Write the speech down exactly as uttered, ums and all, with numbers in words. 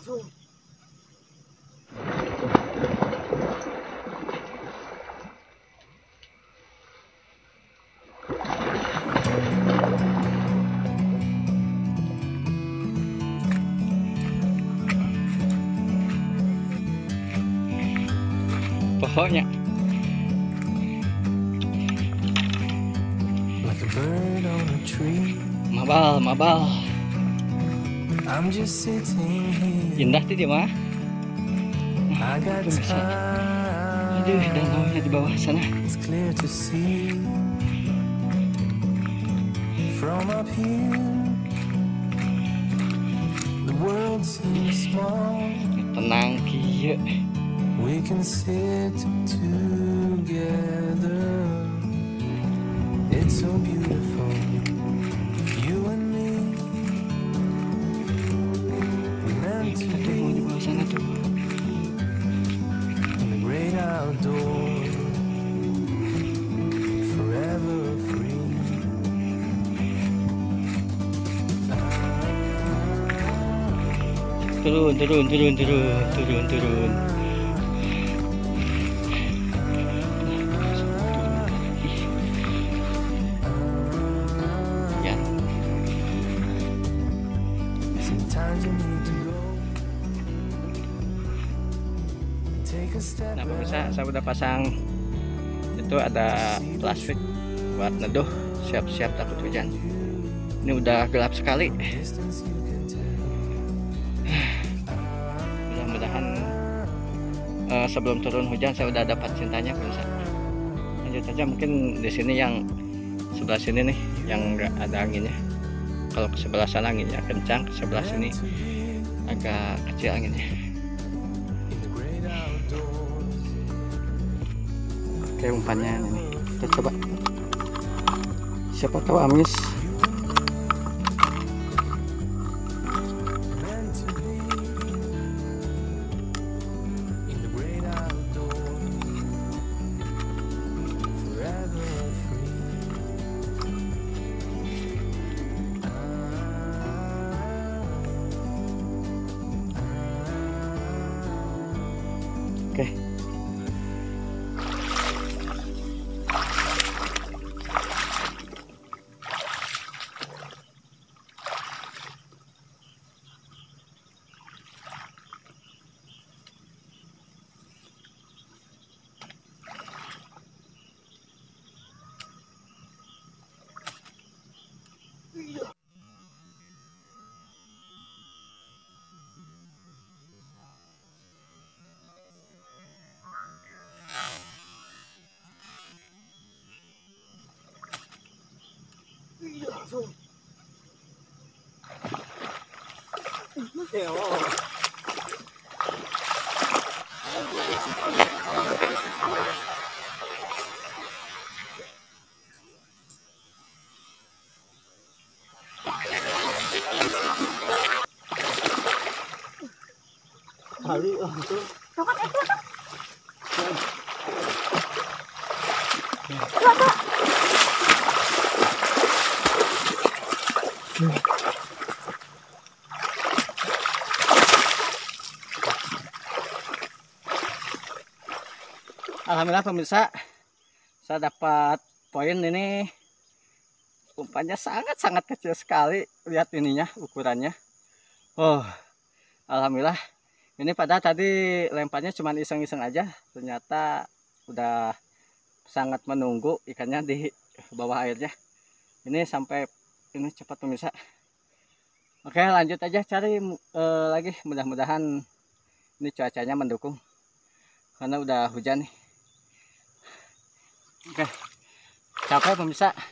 Pohonnya mabal mabal indah tuh dia mah. Aduh, danaunya di bawah sana. Tenang kieu. We can sit together. It's so beautiful. You and me. We're meant to be in the great outdoors. Forever free. Turun, turun, turun, turun, turun, turun. Nah pemirsa, saya udah pasang itu ada plastik buat neduh, siap-siap takut hujan. Ini udah gelap sekali. Mudah-mudahan uh, sebelum turun hujan saya udah dapat cintanya pemirsa. Lanjut aja, mungkin di sini yang sebelah sini nih yang nggak ada anginnya. Kalau ke sebelah sana anginnya kencang, ke sebelah sini agak kecil anginnya. Oke, umpannya ini kita coba, siapa tahu amis. Oke. Kali langsung. Alhamdulillah pemirsa, saya dapat poin ini. Umpannya sangat-sangat kecil sekali, lihat ininya ukurannya. Oh, alhamdulillah. Ini padahal tadi lemparnya cuma iseng-iseng aja, ternyata udah sangat menunggu ikannya di bawah airnya. Ini sampai ini cepat pemirsa. Oke, lanjut aja cari uh, lagi. Mudah-mudahan ini cuacanya mendukung, karena udah hujan nih. Oke, capek pemirsa.